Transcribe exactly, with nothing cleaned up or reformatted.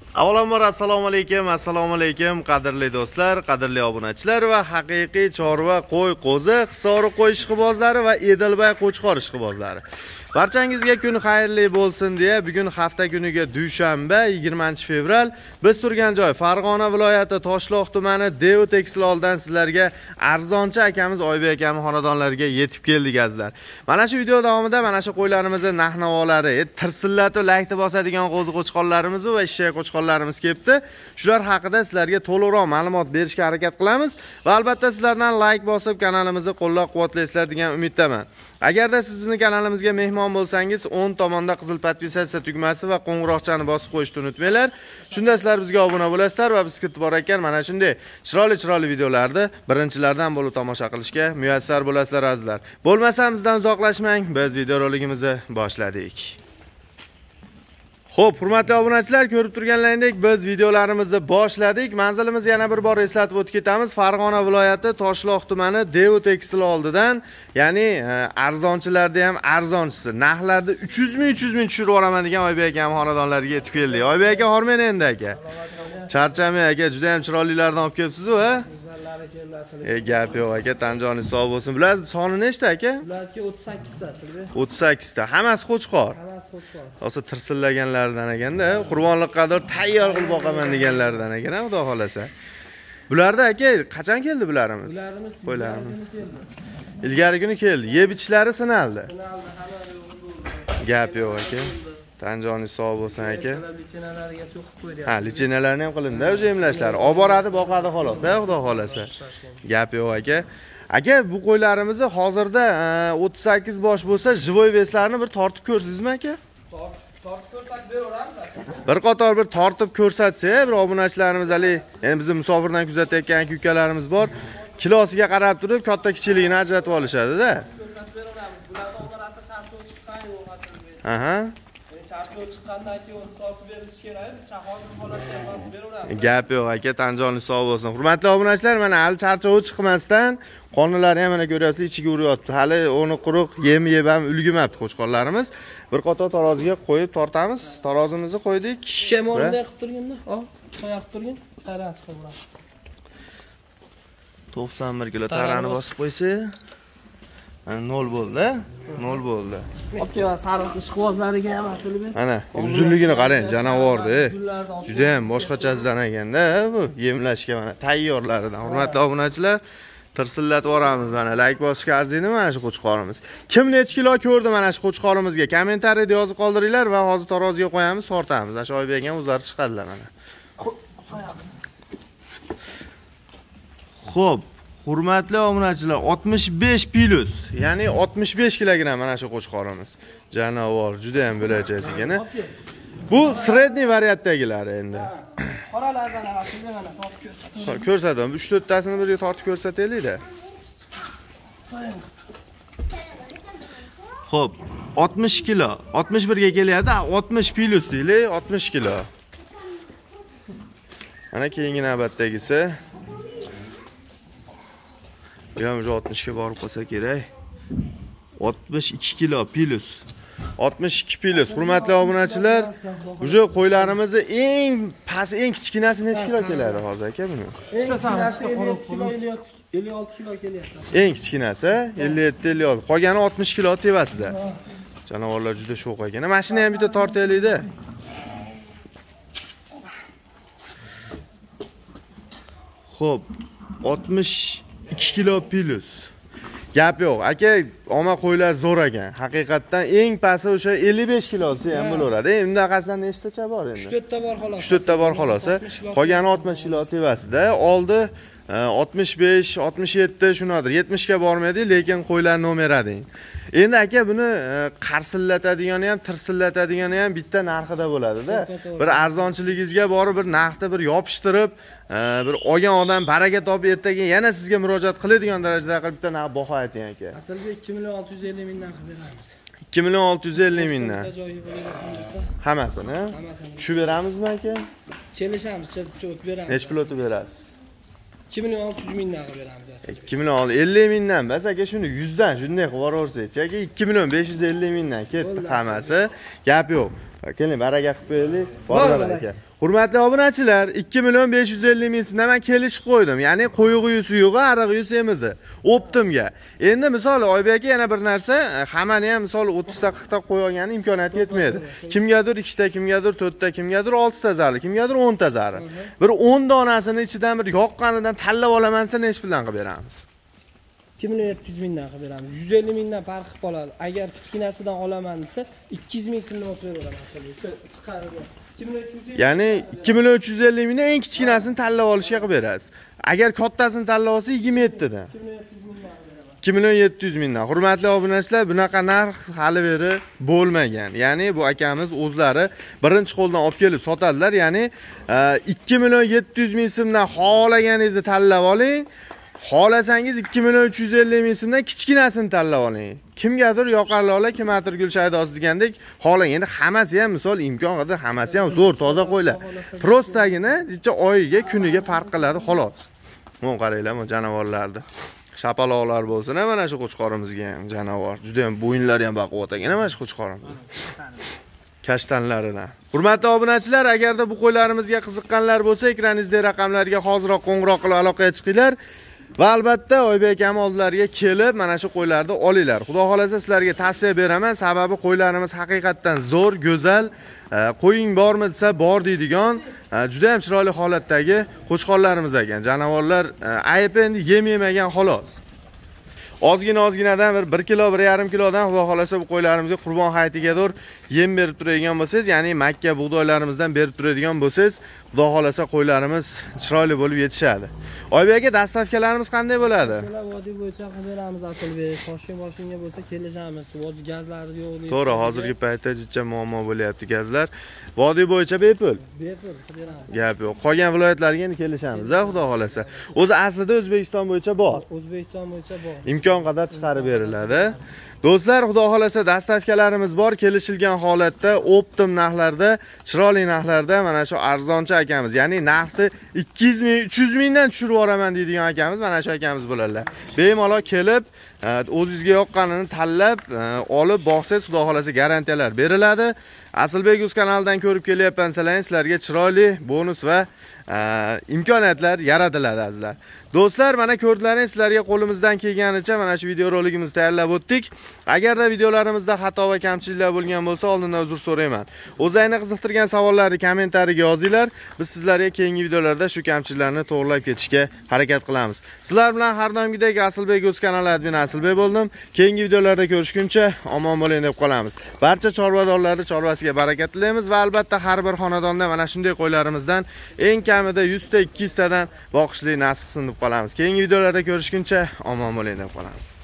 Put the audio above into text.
Avvalambor assalomu alaykum, assalomu alaykum qadrli do'stlar, qadrli obunachilar va haqiqiy chorva qo'y qo'zi, hisori qo'y ishqibozlari va Edilbay qo'chqor ishqibozlari. Barchangizga kun xayrli bo'lsin deya bugun hafta kuniga dushanba yigirmanchi fevral biz turgan joy Farg'ona viloyati Toshloq tumani Deo Tekstiloldan sizlarga arzonchi akamiz Oybek akamiz xonadonlariga yetib keldik azizlar. Mana shu video davomida mana shu qo'ylarimizning narx-navolari, tirsillatib laykni bosadigan qo'zi qo'chqonlarimiz va eshak qo'chqonlarimiz kelibdi. Shular haqida sizlarga to'liqroq ma'lumot berishga harakat qilamiz va albatta sizlardan layk bosib kanalimizni qo'llab-quvvatlaysizlar degan umiddaman. Agarda siz bizning kanalimizga mehmon bo'lsangiz, o'ng tomonda qizil podpisatsiya tugmasi va qo'ng'iroqchani bosib qo'yishni unutmanglar. Shunda sizlar bizga obuna bo'lasizlar va biz kiritib borayotgan mana shunday chiroyli-chiroyli videolarni birinchilardan bo'lib tomosha qilishga muyassar bo'lasizlar azizlar. Bo'lmasa bizdan uzoqlashmang, biz videoroligimizni boshladik. Xo'p, hurmatli obunachilar, ko'rib turganlaringdek biz videolarimizni boshladik. Manzilimizni yana bir bor eslatib o'tib ketamiz. Farg'ona viloyati Toshloq tumani Deo Tekstil oldidan, ya'ni arzonchilarda ham arzonchisi. Narxlarda uch yuz ming uch yuz ming tushirib yuboraman degan Oybek akam xonadonlariga yetib keldik. Oybek aka, hormang endi aka. Charchamay aka, juda ham chiroylilardan olib kelibsiz-ku, ha? E, gap yo'q aka, tanjoningiz sog' bo'lsin. Bular soni nechta aka? Bularga o'ttiz sakkiz ta. o'ttiz sakkiz ta. Hammasi qo'chqor. Hammasi qo'chqor. Hozir tirsillaganlardan ekanda, qurbonlik qadar tayyor qilib boqaman deganlardan ekan, xudo xolasa. Bularda aka qachon keldi bularimiz? Bularimiz qo'ylarimiz keldi. Ilgari kuni keldi. Yeb ichlari sinaldi. Sinaldi, hamma gap yo'q aka. Tanjoningiz sog' bo'lsin aka. Lichenalarga cho'qib qo'ydi. Ha, lichenalarni ham qilindi, o'sha emlashlar. Olib boradi, boqadi xolos, ha, xudo xolasa. Gap yo'q aka. Aka, bu qo'ylarimizni hozirda o'ttiz sakkiz bosh bo'lsa, jivoy veslarni bir tortib ko'rsingizmi aka? Tortib ko'rsatib beraveramiz. Bir qator bir tortib ko'rsatsa, bir obunachilarimiz hali, endi bizni musofirdan kuzatayotgan aka-ukalarimiz bor. Kilosiga qarab turib, katta kichikligini ajratib olishadi-da. Ko'rsatib beraveramiz. Bularning orasida charchoq chiqqan yo'q aslida. Aha. Charchoq chiqqandan keyin tortib berish kerak. Hozir holatda ham tortib beraveramiz. Gap yo'q aka, tanjoningiz sog' bo'lsin. Hurmatli obunachilar, mana hali charchoq chiqmasdan qonlari ham mana ko'ryapsiz, ichiga uryapti. Hali o'ni quruq yem yeb ham ulgimabdi qo'chqonlarimiz. Bir qator taroziga qo'yib tortamiz. Tarozimizni qo'ydik. Kemonda qilib turganda, oh, qo'yib turgan, taran chiqaveradi. to'qson bir kilo tarani bosib qo'ysa, mana nol bo'ldi, nol bo'ldi. Aka, sariq ishqibozlariga ham asilib. Mana uzunligini qarang, janavordi. Juda ham boshqachasidan ekanda bu yemlashga mana tayyorlaridan. Hurmatli obunachilar, tirsillatib yuboramiz mana. Like bosishga arziydi mana shu qo'chqorimiz. Kim necha kilo ko'rdi mana shu qo'chqorimizga? Kommentariyada yozib qoldiringlar va hozir taroziga qo'yamiz, tortamiz. Ashu Oybek ham o'zlari chiqadilar mana. Xo'p, hurmatli obunachilar, oltmish besh plus, ya'ni oltmish besh kilogramm mana shu qo'chqorimiz. Janavor, juda ham bo'lajasi ekan. Bu sredniy variantdagilari endi. Qoralardan aslida mana tortib ko'rsataman. Ko'rsataman. uch to'rt tasini birga tortib ko'rsataylik-da. Xo'p, oltmish kilo, oltmish bir ga kelyapti, oltmish plus deylik, oltmish kilo. Mana keyingi navbatdagisi. Bu ham oltmish ga borib qolsa kerak. oltmish ikki kilo plus. oltmish ikki plus. Hurmatli obunachilar, o'sha qo'ylarimizni eng past, eng kichkinasi necha kilo keladi hozir aka buni? Eng kichkinasi ellik olti kilo kelyapti. Eng kichkinasi ellik yetti ellik olti. Qolgani oltmish kilo tevasida. Janovorlar juda sho'q ekan. Mashina ham bitta tortaylik-da. Xo'p, oltmish ikki kilo plus. Gap yo'q. Aka, oma qo'ylar zo'r ekan. Haqiqatdan eng pasti o'sha ellik besh kilosi ham bo'laveradi. Undaqasidan nechtacha bor endi? uch to'rt ta bor xolos. uch to'rt ta bor xolos. Qolgani oltmish kilo tevasida. Oldi oltmish besh, oltmish yetti shunadir. yetmish ga bormaydi, lekin qo'ylar nomerading. Endi aka buni qarsillatigani ham, tirsillatigani ham bitta narxida bo'ladi-da. Bir arzonchiligingizga borib, bir narxni bir yopishtirib, bir olgan odam baraka topib ertaga yana sizga murojaat qiladigan darajada qilib bitta narx baho ayting aka. Aslida ikki million olti yuz ellik mingdan qilib beramiz. ikki million olti yuz ellik mingdan. Joyi bo'ladigan bo'lsa, Hammasini? hammasini. Tushib beramizmi aka? Kelishamiz, chop beramiz. Nech pul o'tib berasiz? ikki million olti yuz mingdan qilib beramiz aslida. ikki million ellik mingdan bas aka, shuni yuz dan shunday qilib yuborsangiz aka, ikki million besh yuz ellik mingdan ketdi hammasi. Gap yo'q. Keling, baraka qilib beraylik. Bor aka. Hurmatli obunachilar, ikki million besh yuz ellik ming so'mdan men kelishib qo'ydim. Ya'ni qo'yug'i suyug'i, arig'i semizi. Optimga. Endi misol Oybek aka yana bir narsa, hammani ham misol o'ttiz ta qirq ta qo'y olgani imkoniyati yetmaydi. Kimgadir ikkita, kimgadir to'rtta, kimgadir olti ta zarli, kimgadir o'n ta zarli. Bir o'n donasini ichidan bir yoqqanidan tanlab olaman desa nech puldan qilib beramiz? ikki million yetti yuz mingdan qilib beramiz. yuz ellik mingdan farq qilib qoladi. Agar kichkinasidan olaman desa ikki yuz ming so'mdan o'tib beraman. O'sha chiqarib. Ya'ni ikki million uch yuz ellik mingdan eng kichkinasini tanlab olishga qilib berasiz. Agar kattasini tanlab olsa yigirma yetti dan. ikki million yetti yuz mingdan. Hurmatli obunachilar, bunaqa narx hali beri bo'lmagan. Ya'ni bu akamiz o'zlari birinchi qo'ldan olib kelib sotadilar. Ya'ni ikki million yetti yuz ming so'mdan xohlaganingizni tanlab oling. Xohlasangiz ikki million uch yuz ellik ming so'mdan kichkinasini tanlab oling. Kimgadir yoqarli ola, kimgadir Gulshaydosi degandek xohlang. Endi hammasi ham misol imkon qadar hammasi ham zo'r, toza qo'ylar. Prostagina jicha oyiga, kuniga farq qiladi xolos. Mana qaranglar, mana janavorlarni. Shapaloqlar bo'lsin, mana shu qo'chqorimizga ham janavor. Juda ham bo'yinlari ham baquvvat ekan, mana shu qo'chqorimiz. Kashtanlaridan. Hurmatli obunachilar, agarda bu qo'ylarimizga qiziqqanlar bo'lsa, ekranizdagi raqamlarga hoziroq qo'ng'iroq qilib aloqaga chiqinglar. Va albatta Oybek akam oldilariga kelib mana shu qo'ylarni olinglar. Xudo xolasa sizlarga tavsiya beraman, sababi qo'ylarimiz haqiqatan zo'r, go'zal. Qo'ying bormi desa bor deydigan, juda ham chiroyli holatdagi qo'chqorlarimiz ekan. Janavorlar ayb endi yem yemagan xolos. Ozgina ozginadan bir bir kilo, bir yarim kilodan xudo xolasa bu qo'ylarimizga Qurbon hayitigadir yem berib turadigan bo'lsangiz, ya'ni Makka bug'doylarimizdan berib turadigan bo'lsangiz, xudo xolasa qo'ylarimiz chiroyli bo'lib yetishadi. Oybek aka, dastavkalarimiz qanday bo'ladi? Vodiy bo'yicha qilamiz Asilbek. Toshkent Boshingga bo'lsa kelishamiz. Vodiy gazlari yo'q deydi. To'g'ri, hozirgi paytda jicha muammo bo'lyapti gazlar. Vodiy bo'yicha bepul. Bepul qilamiz. Gap yo'q. Qolgan viloyatlarga endi kelishamiz, xudo xolasa. O'zi aslida O'zbekiston bo'yicha bor. O'zbekiston bo'yicha bor. Imkon qadar chiqarib beriladi. Do'stlar, xudo xolasa dastavkalarimiz bor, kelishilgan holatda, optim narxlarda, chiroyli narxlarda mana shu arzonchi akamiz, ya'ni narxni ikki yuz ming, uch yuz mingdan tushirib yuboraman deydigan akamiz mana shu akamiz bo'ladilar. Bemalol kelib, o'zingizga yoqqanini tanlab, olib boqsangiz, xudo xolasa garantiyalar beriladi. Asilbek Uz kanalidan ko'rib kelyapsizlar, sizlarga chiroyli bonus va imkoniyatlar yaratiladi azizlar. Do'stlar, mana ko'rdingiz, sizlarga qo'limizdan kelganicha mana shu video roligimizni tayyorlab o'tdik. Agarda videolarimizda xato va kamchiliklar bo'lgan bo'lsa, oldindan uzr so'rayman. O'zingizga qiziqtirgan savollarni kommentariyaga yozinglar. Biz sizlarga keyingi videolarda shu kamchiliklarni to'g'rilab ketishga harakat qilamiz. Sizlar bilan har doimgidek Asilbek Uz kanali admin Asilbek bo'ldim. Keyingi videolarda ko'rishguncha omon bo'ling deb qolamiz. Barcha chorvadorlarning chorvasiga baraka tilaymiz va albatta har bir xonadonda mana shunday qo'ylarimizdan eng kamida yuz ta ikki yuz tadan boqishlik nasib qilsin deb qolamiz. Keyingi videolarda ko'rishguncha omon bo'ling deb qolamiz.